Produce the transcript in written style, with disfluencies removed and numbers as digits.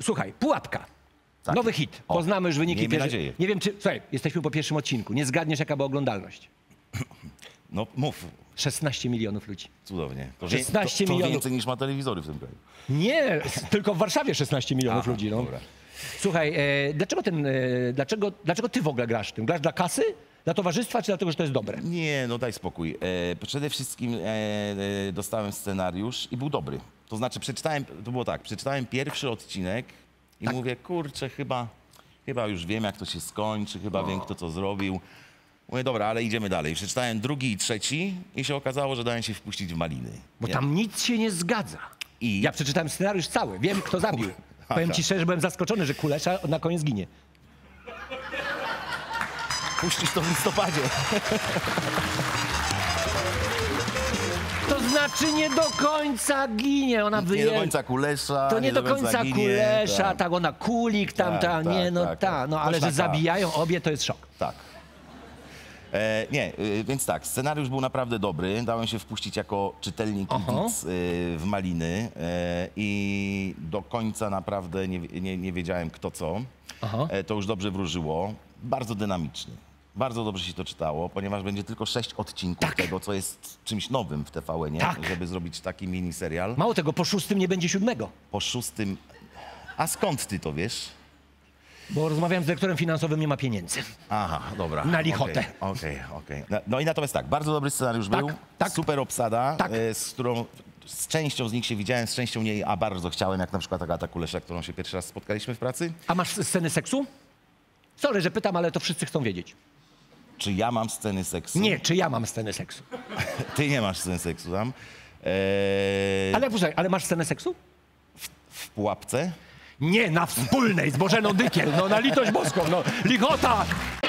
Słuchaj, Pułapka. Tak. Nowy hit. Poznamy już wyniki. Miejmy nadzieję. Nie wiem, czy... Słuchaj, jesteśmy po pierwszym odcinku. Nie zgadniesz, jaka była oglądalność. No mów, 16 milionów ludzi. cudownie. 16 to milionów. więcej niż ma telewizory w tym kraju. Nie, tylko w Warszawie 16 milionów ludzi. No. Dobra. Słuchaj, dlaczego ty w ogóle grasz w tym? Grasz dla kasy? Dla towarzystwa, czy dlatego, że to jest dobre? Nie, no daj spokój. Przede wszystkim dostałem scenariusz i był dobry. To znaczy to było tak, przeczytałem pierwszy odcinek i mówię, kurczę, chyba już wiem, jak to się skończy, chyba wiem, kto to zrobił. Mówię, dobra, ale idziemy dalej. Przeczytałem drugi i trzeci i się okazało, że dałem się wpuścić w maliny. Bo tam nic się nie zgadza. Ja przeczytałem scenariusz cały, wiem, kto zabił. Powiem ci szczerze, byłem zaskoczony, że Kulesza na koniec ginie. Puścisz to w listopadzie. To znaczy nie do końca ginie, ona wyje... Nie do końca Kulesza. To nie do końca ginie, Kulesza, tak, ona Kulik, tam, no ale że zabijają obie, to jest szok. Tak. Więc tak, scenariusz był naprawdę dobry. Dałem się wpuścić jako czytelnik i widz w maliny i do końca naprawdę nie wiedziałem kto co. To już dobrze wróżyło. Bardzo dynamiczny. Bardzo dobrze się to czytało, ponieważ będzie tylko 6 odcinków tego, co jest czymś nowym w TVN-ie, żeby zrobić taki miniserial. Mało tego, po 6 nie będzie 7. Po 6... A skąd ty to wiesz? Bo rozmawiałem z dyrektorem finansowym, nie ma pieniędzy. Aha, dobra. Na lichotę. Okej. No i natomiast tak, bardzo dobry scenariusz był, super obsada, z częścią z nich się widziałem, z częścią nie, a bardzo chciałem, jak na przykład Agata Kulesza, którą się pierwszy raz spotkaliśmy w pracy. A masz sceny seksu? Sorry, że pytam, ale to wszyscy chcą wiedzieć. Czy ja mam sceny seksu? Nie, czy ja mam scenę seksu. Ty nie masz sceny seksu tam. Ale masz scenę seksu? W Pułapce? Nie, na wspólnej z Bożeną Dykiel, no na litość boską, no lichota!